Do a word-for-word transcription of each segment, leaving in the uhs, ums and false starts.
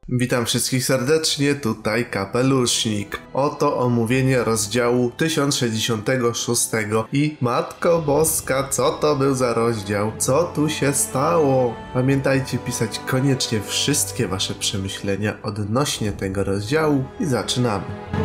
Witam wszystkich serdecznie, tutaj Kapelusznik. Oto omówienie rozdziału tysiąc sześćdziesiątego szóstego i Matko Boska, co to był za rozdział? Co tu się stało? Pamiętajcie pisać koniecznie wszystkie wasze przemyślenia odnośnie tego rozdziału i zaczynamy.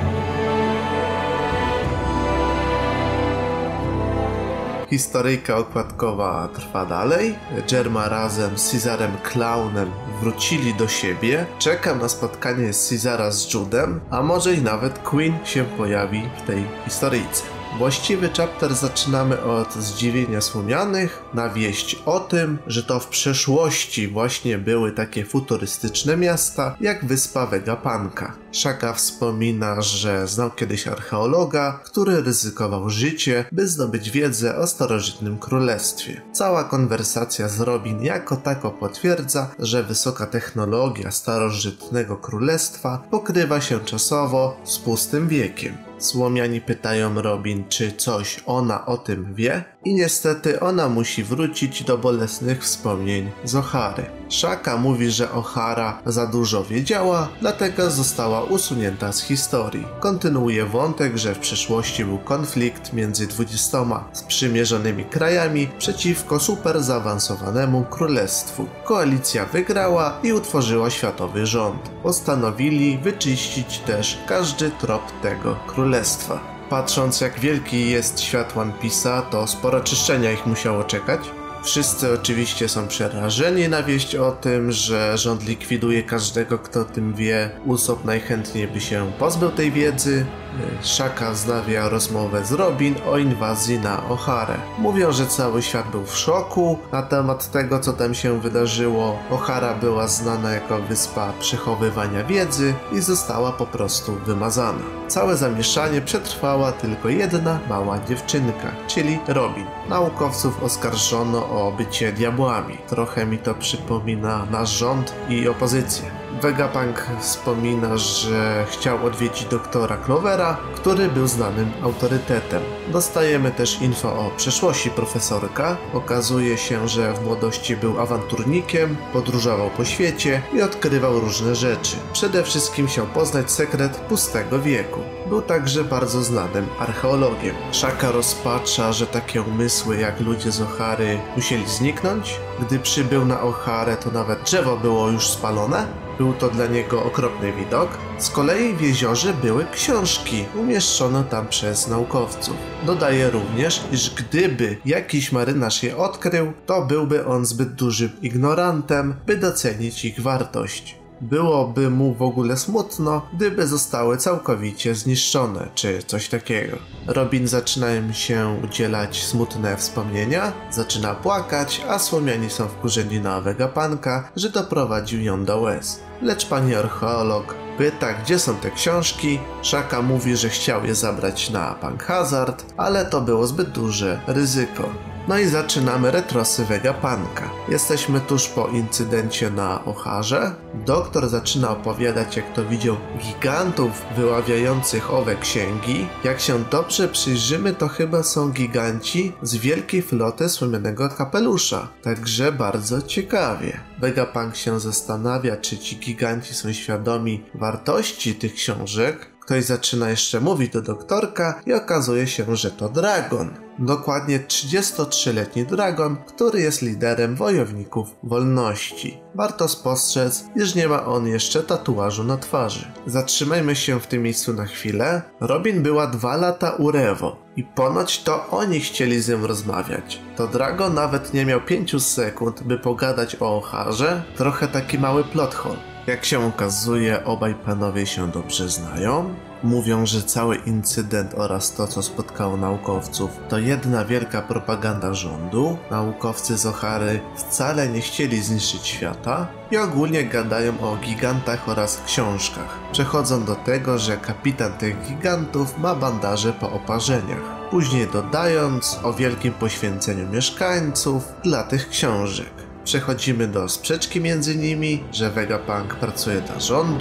Historyjka okładkowa trwa dalej. Jerma razem z Caesarem Clownem wrócili do siebie. Czeka na spotkanie z Caesara z Judem, a może i nawet Queen się pojawi w tej historyjce. Właściwy chapter zaczynamy od zdziwienia słomianych na wieść o tym, że to w przeszłości właśnie były takie futurystyczne miasta jak wyspa Vegapanka. Shaka wspomina, że znał kiedyś archeologa, który ryzykował życie, by zdobyć wiedzę o starożytnym królestwie. Cała konwersacja z Robin jako tako potwierdza, że wysoka technologia starożytnego królestwa pokrywa się czasowo z pustym wiekiem. Słomiani pytają Robin, czy coś ona o tym wie, i niestety ona musi wrócić do bolesnych wspomnień z O'Hary. Shaka mówi, że O'Hara za dużo wiedziała, dlatego została usunięta z historii. Kontynuuje wątek, że w przeszłości był konflikt między dwudziestoma sprzymierzonymi krajami przeciwko super zaawansowanemu królestwu. Koalicja wygrała i utworzyła światowy rząd. Postanowili wyczyścić też każdy trop tego królestwa. Patrząc, jak wielki jest świat One Piece'a, to sporo czyszczenia ich musiało czekać. Wszyscy oczywiście są przerażeni na wieść o tym, że rząd likwiduje każdego, kto o tym wie. Usopp najchętniej by się pozbył tej wiedzy. Shaka wznawia rozmowę z Robin o inwazji na O'Harę. Mówią, że cały świat był w szoku na temat tego, co tam się wydarzyło. O'Hara była znana jako wyspa przechowywania wiedzy i została po prostu wymazana. Całe zamieszanie przetrwała tylko jedna mała dziewczynka, czyli Robin. Naukowców oskarżono o bycie diabłami. Trochę mi to przypomina nasz rząd i opozycję. Vegapunk wspomina, że chciał odwiedzić doktora Clovera, który był znanym autorytetem. Dostajemy też info o przeszłości profesorka. Okazuje się, że w młodości był awanturnikiem, podróżował po świecie i odkrywał różne rzeczy. Przede wszystkim chciał poznać sekret pustego wieku. Był także bardzo znanym archeologiem. Shaka rozpacza, że takie umysły jak ludzie z O'Hary musieli zniknąć. Gdy przybył na O'Harę, to nawet drzewo było już spalone. Był to dla niego okropny widok. Z kolei w jeziorze były książki umieszczone tam przez naukowców. Dodaje również, iż gdyby jakiś marynarz je odkrył, to byłby on zbyt dużym ignorantem, by docenić ich wartość. Byłoby mu w ogóle smutno, gdyby zostały całkowicie zniszczone, czy coś takiego. Robin zaczynają się udzielać smutne wspomnienia, zaczyna płakać, a słomiani są wkurzeni na Vegapunka, że doprowadził ją do łez. Lecz pani archeolog pyta, gdzie są te książki. Shaka mówi, że chciał je zabrać na Punk Hazard, ale to było zbyt duże ryzyko. No i zaczynamy retrosy Vegapunka. Jesteśmy tuż po incydencie na O'Harze. Doktor zaczyna opowiadać, jak to widział gigantów wyławiających owe księgi. Jak się dobrze przyjrzymy, to chyba są giganci z wielkiej floty Słomianego Kapelusza. Także bardzo ciekawie. Vegapunk się zastanawia, czy ci giganci są świadomi wartości tych książek. Ktoś zaczyna jeszcze mówić do doktorka i okazuje się, że to Dragon. Dokładnie trzydziestotrzyletni Dragon, który jest liderem wojowników wolności. Warto spostrzec, iż nie ma on jeszcze tatuażu na twarzy. Zatrzymajmy się w tym miejscu na chwilę. Robin była dwa lata u Rewo i ponoć to oni chcieli z nią rozmawiać. To Dragon nawet nie miał pięciu sekund, by pogadać o O'Harze. Trochę taki mały plot hole. Jak się okazuje, obaj panowie się dobrze znają. Mówią, że cały incydent oraz to, co spotkało naukowców, to jedna wielka propaganda rządu. Naukowcy z O'Hary wcale nie chcieli zniszczyć świata i ogólnie gadają o gigantach oraz książkach. Przechodzą do tego, że kapitan tych gigantów ma bandaże po oparzeniach. Później dodając o wielkim poświęceniu mieszkańców dla tych książek. Przechodzimy do sprzeczki między nimi, że Vegapunk pracuje dla rządu,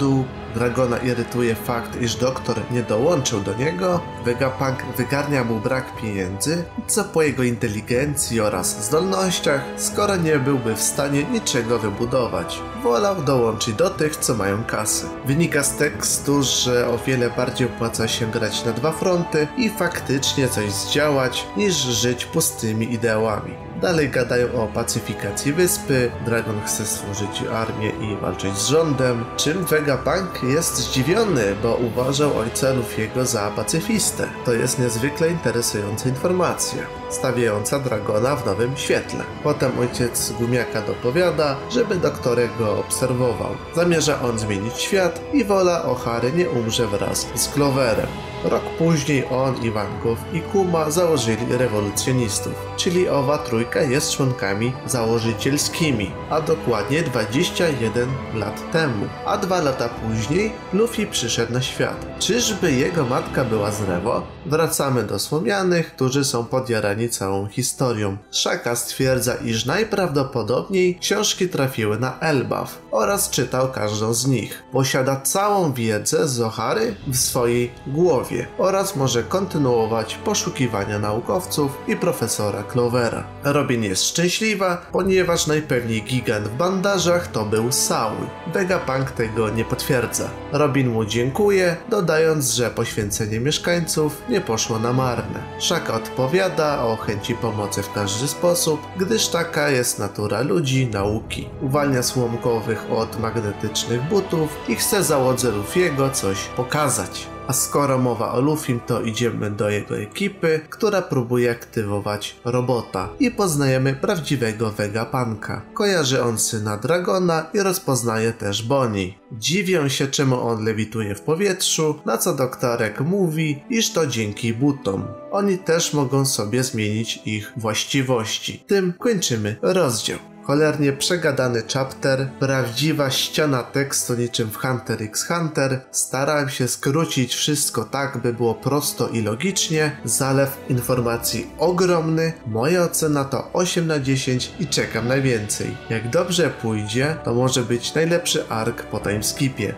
Dragona irytuje fakt, iż doktor nie dołączył do niego, Vegapunk wygarnia mu brak pieniędzy, co po jego inteligencji oraz zdolnościach, skoro nie byłby w stanie niczego wybudować. Wolał dołączyć do tych, co mają kasy. Wynika z tekstu, że o wiele bardziej opłaca się grać na dwa fronty i faktycznie coś zdziałać, niż żyć pustymi ideałami. Dalej gadają o pacyfikacji wyspy, Dragon chce stworzyć armię i walczyć z rządem, czym Vegapunk jest zdziwiony, bo uważał ojca Luffy'ego za pacyfistę. To jest niezwykle interesująca informacja, stawiająca Dragona w nowym świetle. Potem ojciec Gumiaka dopowiada, żeby doktorek go obserwował. Zamierza on zmienić świat i wola Ohary nie umrze wraz z Cloverem. Rok później on, Ivankov i Kuma założyli rewolucjonistów, czyli owa trójka jest członkami założycielskimi, a dokładnie dwadzieścia jeden lat temu, a dwa lata później Luffy przyszedł na świat. Czyżby jego matka była z Rewo? Wracamy do Słomianych, którzy są podjarani całą historią. Shaka stwierdza, iż najprawdopodobniej książki trafiły na Elbaf oraz czytał każdą z nich. Posiada całą wiedzę z Ohary w swojej głowie oraz może kontynuować poszukiwania naukowców i profesora Clovera. Robin jest szczęśliwa, ponieważ najpewniej gigant w bandażach to był Saul. Vegapunk tego nie potwierdza. Robin mu dziękuje, dodając, że poświęcenie mieszkańców nie poszło na marne. Shaka odpowiada o chęci pomocy w każdy sposób, gdyż taka jest natura ludzi nauki. Uwalnia Słomkowych od magnetycznych butów i chce załodze Luffy'ego coś pokazać. A skoro mowa o Luffym, to idziemy do jego ekipy, która próbuje aktywować robota i poznajemy prawdziwego Vegapunka. Kojarzy on syna Dragona i rozpoznaje też Bonnie. Dziwią się, czemu on lewituje w powietrzu, na co doktorek mówi, iż to dzięki butom. Oni też mogą sobie zmienić ich właściwości. Tym kończymy rozdział. Cholernie przegadany chapter, prawdziwa ściana tekstu niczym w Hunter x Hunter. Starałem się skrócić wszystko tak, by było prosto i logicznie. Zalew informacji ogromny. Moja ocena to osiem na dziesięć i czekam na więcej. Jak dobrze pójdzie, to może być najlepszy ark po timeskipie.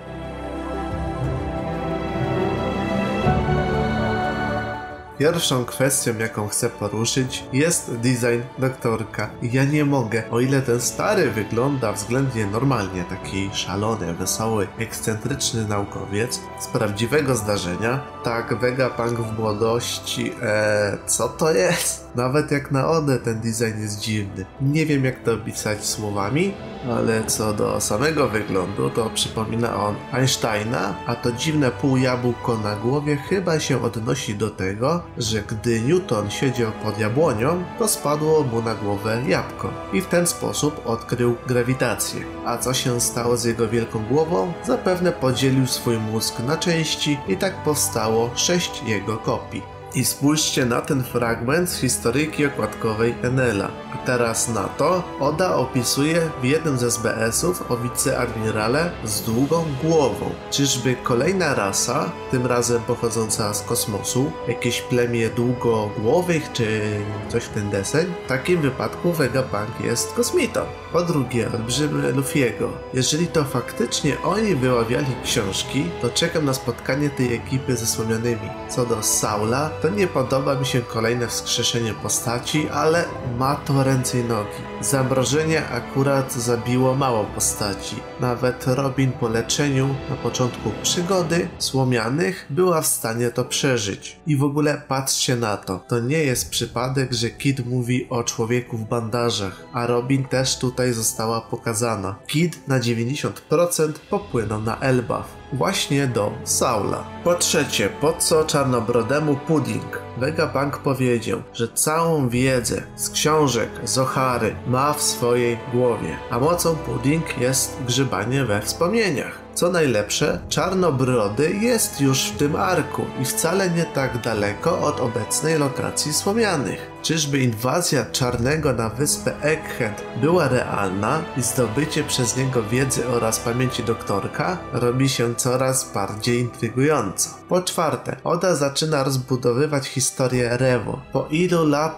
Pierwszą kwestią, jaką chcę poruszyć, jest design doktorka. Ja nie mogę, o ile ten stary wygląda względnie normalnie, taki szalony, wesoły, ekscentryczny naukowiec z prawdziwego zdarzenia, tak Vegapunk w młodości, eee, co to jest? Nawet jak na Odę ten design jest dziwny. Nie wiem, jak to opisać słowami, ale co do samego wyglądu, to przypomina on Einsteina, a to dziwne półjabłko na głowie chyba się odnosi do tego, że gdy Newton siedział pod jabłonią, to spadło mu na głowę jabłko i w ten sposób odkrył grawitację. A co się stało z jego wielką głową? Zapewne podzielił swój mózg na części i tak powstało sześć jego kopii. I spójrzcie na ten fragment z historyjki okładkowej Enela. A teraz na to Oda opisuje w jednym z S B S-ów o wiceadmirale z długą głową. Czyżby kolejna rasa, tym razem pochodząca z kosmosu, jakieś plemię długogłowych czy coś w ten deseń? W takim wypadku Vegapunk jest kosmitą. Po drugie, olbrzymy Luffy'ego. Jeżeli to faktycznie oni wyławiali książki, to czekam na spotkanie tej ekipy ze Słomianymi. Co do Saula, to nie podoba mi się kolejne wskrzeszenie postaci, ale ma to ręce i nogi. Zamrożenie akurat zabiło mało postaci. Nawet Robin po leczeniu na początku przygody Słomianych była w stanie to przeżyć. I w ogóle patrzcie na to. To nie jest przypadek, że Kid mówi o człowieku w bandażach, a Robin też tutaj została pokazana. Kid na dziewięćdziesiąt procent popłynął na Elbaf. Właśnie do Saula. Po trzecie, po co czarnobrodemu pudding? Vegapunk powiedział, że całą wiedzę z książek, z Ohary ma w swojej głowie, a mocą pudding jest grzebanie we wspomnieniach. Co najlepsze, Czarnobrody jest już w tym arku i wcale nie tak daleko od obecnej lokacji Słomianych. Czyżby inwazja Czarnego na wyspę Egghead była realna i zdobycie przez niego wiedzy oraz pamięci doktorka robi się coraz bardziej intrygująco. Po czwarte, Oda zaczyna rozbudowywać historię Rewo. Po ilu latach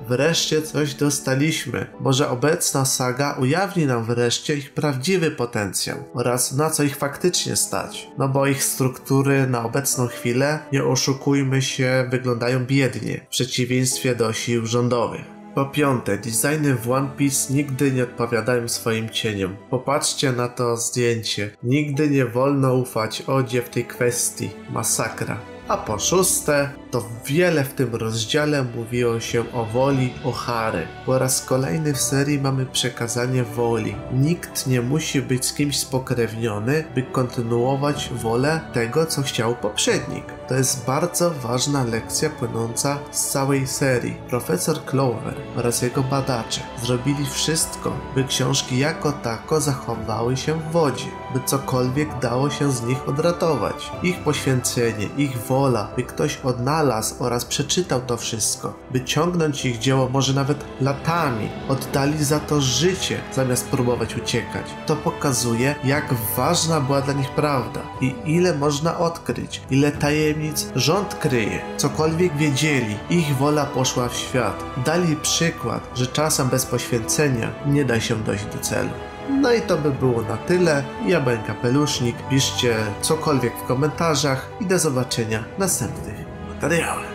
Wreszcie coś dostaliśmy. Może obecna saga ujawni nam wreszcie ich prawdziwy potencjał oraz na co ich faktycznie stać. No bo ich struktury na obecną chwilę, nie oszukujmy się, wyglądają biednie w przeciwieństwie do sił rządowych. Po piąte, designy w One Piece nigdy nie odpowiadają swoim cieniom. Popatrzcie na to zdjęcie. Nigdy nie wolno ufać Odzie w tej kwestii. Masakra. A po szóste, to wiele w tym rozdziale mówiło się o woli Ohary. Po raz kolejny w serii mamy przekazanie woli. Nikt nie musi być z kimś spokrewniony, by kontynuować wolę tego, co chciał poprzednik. To jest bardzo ważna lekcja płynąca z całej serii. Profesor Clover oraz jego badacze zrobili wszystko, by książki jako tako zachowały się w wodzie, by cokolwiek dało się z nich odratować. Ich poświęcenie, ich wola, by ktoś odnalazł oraz przeczytał to wszystko, by ciągnąć ich dzieło może nawet latami, oddali za to życie, zamiast próbować uciekać. To pokazuje, jak ważna była dla nich prawda i ile można odkryć, ile tajemnic rząd kryje. Cokolwiek wiedzieli, ich wola poszła w świat. Dali przykład, że czasem bez poświęcenia nie da się dojść do celu. No i to by było na tyle. Ja byłem Kapelusznik. Piszcie cokolwiek w komentarzach i do zobaczenia w następnych materiałach.